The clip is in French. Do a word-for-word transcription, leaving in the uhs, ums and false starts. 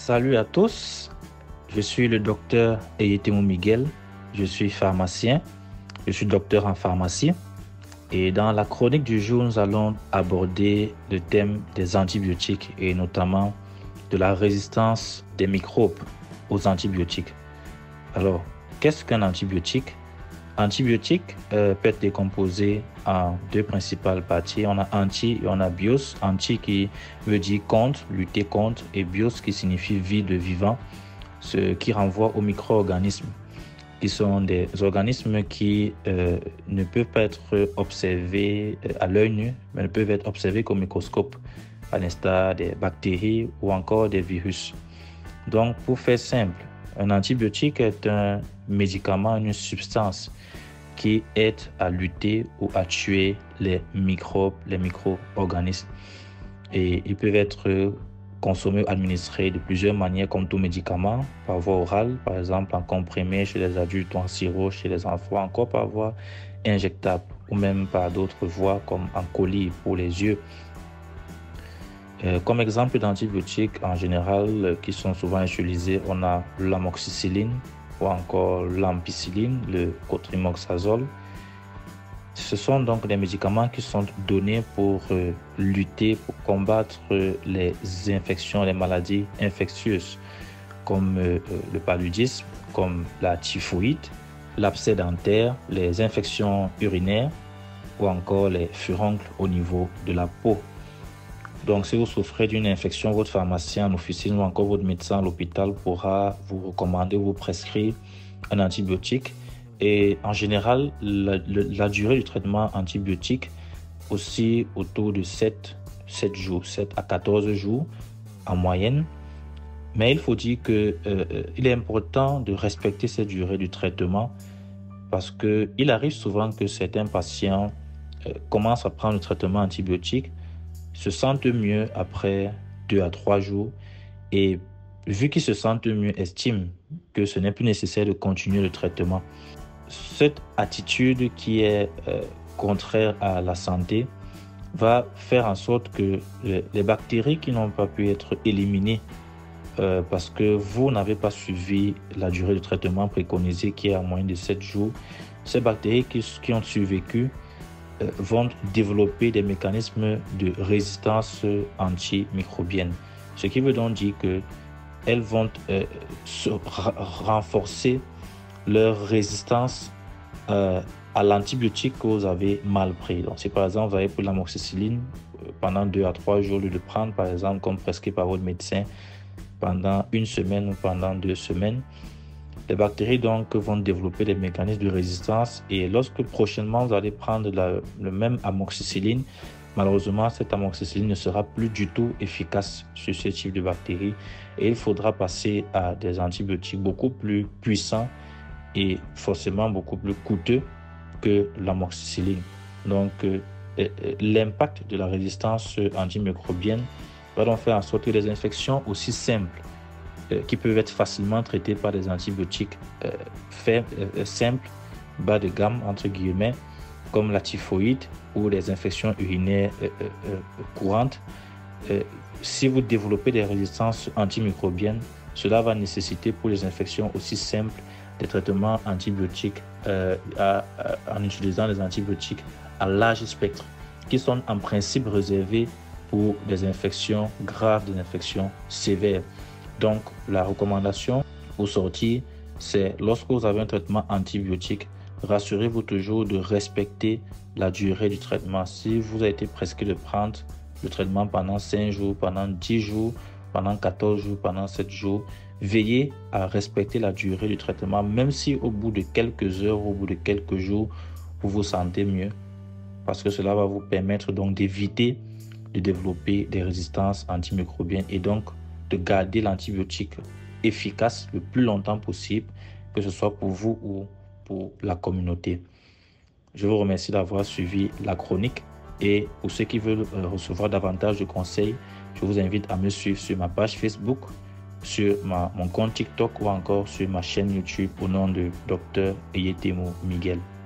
Salut à tous, je suis le docteur Eyetemo Miguel, je suis pharmacien, je suis docteur en pharmacie et dans la chronique du jour, nous allons aborder le thème des antibiotiques et notamment de la résistance des microbes aux antibiotiques. Alors, qu'est-ce qu'un antibiotique? Antibiotique euh, peut être décomposé en deux principales parties. On a anti et on a bios. Anti qui veut dire contre, lutter contre, et bios qui signifie vie de vivant, ce qui renvoie aux micro-organismes, qui sont des organismes qui euh, ne peuvent pas être observés à l'œil nu, mais ne peuvent être observés qu'au microscope, à l'instar des bactéries ou encore des virus. Donc, pour faire simple, un antibiotique est un médicament, une substance qui aide à lutter ou à tuer les microbes, les micro-organismes. Et ils peuvent être consommés ou administrés de plusieurs manières comme tout médicament, par voie orale, par exemple en comprimé chez les adultes ou en sirop chez les enfants, encore par voie injectable ou même par d'autres voies comme en colis pour les yeux. Euh, comme exemple d'antibiotiques en général euh, qui sont souvent utilisés, on a l'amoxicilline ou encore l'ampicilline, le cotrimoxazole. Ce sont donc des médicaments qui sont donnés pour euh, lutter, pour combattre euh, les infections, les maladies infectieuses comme euh, le paludisme, comme la typhoïde, l'abcès dentaire, les infections urinaires ou encore les furoncles au niveau de la peau. Donc, si vous souffrez d'une infection, votre pharmacien en officine ou encore votre médecin à l'hôpital pourra vous recommander ou vous prescrire un antibiotique. Et en général, la, la durée du traitement antibiotique aussi autour de sept, sept jours, sept à quatorze jours en moyenne. Mais il faut dire qu'il euh, est important de respecter cette durée du traitement parce qu'il arrive souvent que certains patients euh, commencent à prendre le traitement antibiotique, se sentent mieux après deux à trois jours et vu qu'ils se sentent mieux, estiment que ce n'est plus nécessaire de continuer le traitement. Cette attitude qui est euh, contraire à la santé va faire en sorte que les, les bactéries qui n'ont pas pu être éliminées euh, parce que vous n'avez pas suivi la durée de traitement préconisée qui est en moyenne de sept jours, ces bactéries qui, qui ont survécu vont développer des mécanismes de résistance antimicrobienne. Ce qui veut donc dire qu'elles vont euh, se renforcer leur résistance euh, à l'antibiotique que vous avez mal pris. Donc, si par exemple vous avez pris l'amoxicilline pendant deux à trois jours, au lieu de prendre par exemple comme prescrit par votre médecin pendant une semaine ou pendant deux semaines, les bactéries donc vont développer des mécanismes de résistance et lorsque prochainement vous allez prendre la, le même amoxicilline, malheureusement cette amoxicilline ne sera plus du tout efficace sur ce type de bactéries et il faudra passer à des antibiotiques beaucoup plus puissants et forcément beaucoup plus coûteux que l'amoxicilline. Donc euh, l'impact de la résistance antimicrobienne va donc faire en sorte que les infections aussi simples qui peuvent être facilement traités par des antibiotiques euh, faibles, euh, simples, bas de gamme, entre guillemets, comme la typhoïde ou les infections urinaires euh, euh, courantes. Euh, si vous développez des résistances antimicrobiennes, cela va nécessiter pour les infections aussi simples des traitements antibiotiques euh, à, à, en utilisant des antibiotiques à large spectre, qui sont en principe réservés pour des infections graves, des infections sévères. Donc, la recommandation pour sortir, c'est lorsque vous avez un traitement antibiotique, rassurez-vous toujours de respecter la durée du traitement. Si vous avez été prescrit de prendre le traitement pendant cinq jours, pendant dix jours, pendant quatorze jours, pendant sept jours, veillez à respecter la durée du traitement, même si au bout de quelques heures, au bout de quelques jours, vous vous sentez mieux, parce que cela va vous permettre donc d'éviter de développer des résistances antimicrobiennes et donc de garder l'antibiotique efficace le plus longtemps possible, que ce soit pour vous ou pour la communauté. Je vous remercie d'avoir suivi la chronique et pour ceux qui veulent recevoir davantage de conseils, je vous invite à me suivre sur ma page Facebook, sur ma, mon compte TikTok ou encore sur ma chaîne YouTube au nom de docteur Eyetemo Miguel.